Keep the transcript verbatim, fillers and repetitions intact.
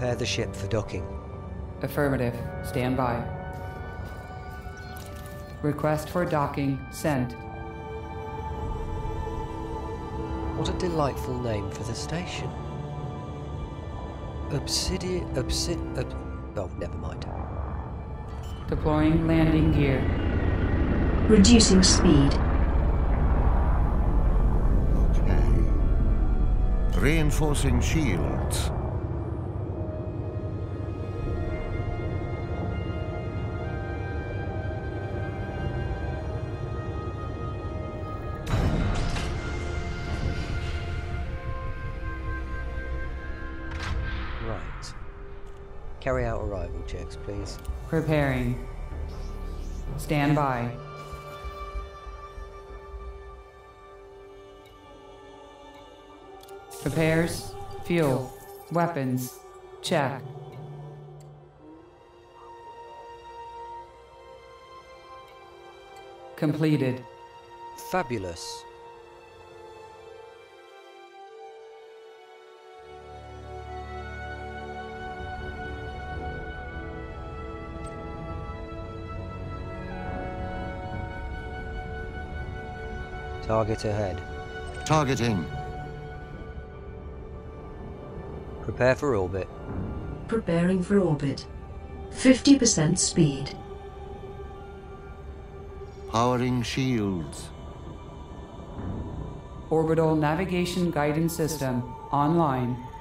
Prepare the ship for docking. Affirmative. Stand by. Request for docking sent. What a delightful name for the station. Obsidian... Obsid... Ob oh, never mind. Deploying landing gear. Reducing speed. Okay. Reinforcing shields. Right. Carry out arrival checks, please. Preparing. Stand by. Repairs, fuel, weapons, check. Completed. Fabulous. Target ahead. Targeting. Prepare for orbit. Preparing for orbit. fifty percent speed. Powering shields. Orbital navigation guidance system online.